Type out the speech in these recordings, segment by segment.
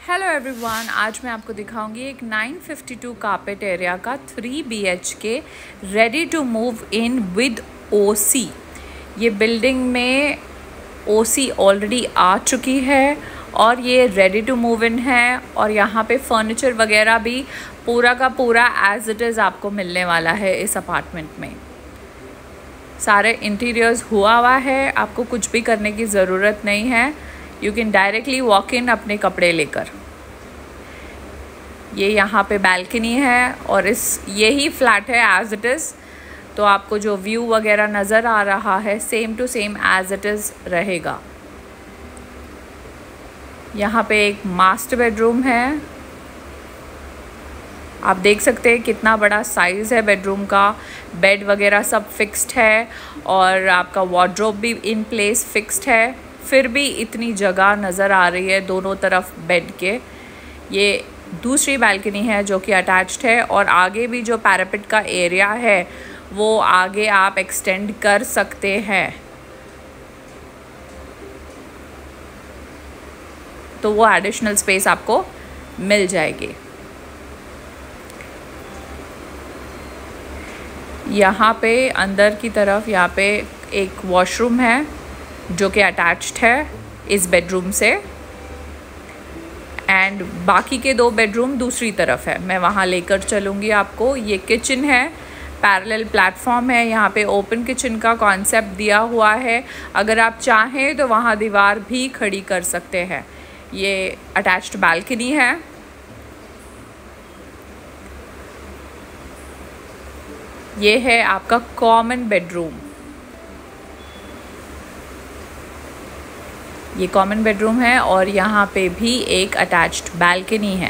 Hello everyone, आज मैं आपको दिखाऊंगी एक 952 कारपेट एरिया का 3 BHK ready to move in with OC। ये बिल्डिंग में OC ऑलरेडी आ चुकी है और ये रेडी टू मूव इन है और यहाँ पे फर्नीचर वगैरह भी पूरा का पूरा एज इट इज़ आपको मिलने वाला है। इस अपार्टमेंट में सारे इंटीरियर्स हुआ है, आपको कुछ भी करने की ज़रूरत नहीं है। You can directly walk in अपने कपड़े लेकर। ये यहाँ पे बैल्कनी है और यही फ्लैट है एज इट इज़, तो आपको जो व्यू वगैरह नज़र आ रहा है same to same as it is रहेगा। यहाँ पे एक मास्टर बेडरूम है, आप देख सकते हैं कितना बड़ा साइज़ है बेडरूम का। बेड वगैरह सब फिक्स्ड है और आपका वार्डरोब भी इन प्लेस फिक्स्ड है, फिर भी इतनी जगह नज़र आ रही है दोनों तरफ बेड के। ये दूसरी बैल्कनी है जो कि अटैच्ड है और आगे भी जो पैरापेट का एरिया है वो आगे आप एक्सटेंड कर सकते हैं, तो वो एडिशनल स्पेस आपको मिल जाएगी। यहाँ पे अंदर की तरफ यहाँ पे एक वॉशरूम है जो कि अटैच्ड है इस बेडरूम से, एंड बाकी के 2 बेडरूम दूसरी तरफ है, मैं वहाँ लेकर चलूँगी आपको। ये किचन है, पैरेलल प्लेटफॉर्म है, यहाँ पे ओपन किचन का कॉन्सेप्ट दिया हुआ है। अगर आप चाहें तो वहाँ दीवार भी खड़ी कर सकते हैं। ये अटैच्ड बालकनी है। ये है आपका कॉमन बेडरूम। ये कॉमन बेडरूम है और यहाँ पे भी एक अटैच्ड बालकनी है।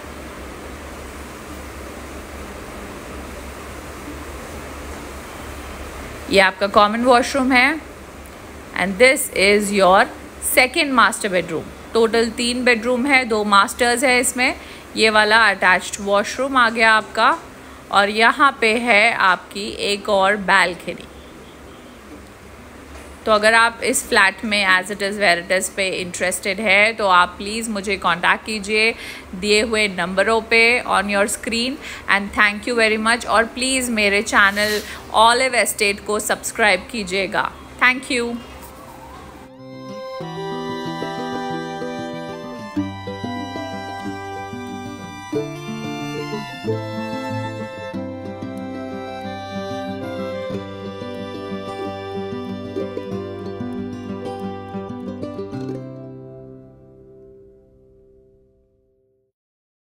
ये आपका कॉमन वॉशरूम है and this is your second master bedroom. Total 3 bedroom है, 2 मास्टर्स है इसमें। ये वाला अटैच्ड वॉशरूम आ गया आपका और यहाँ पे है आपकी एक और बालकनी। तो अगर आप इस फ्लैट में as it is where it is पे इंटरेस्टेड है तो आप प्लीज़ मुझे कांटेक्ट कीजिए दिए हुए नंबरों पे on your screen. And thank you very much, और प्लीज़ मेरे चैनल ऑलिव एस्टेट को सब्सक्राइब कीजिएगा। Thank you.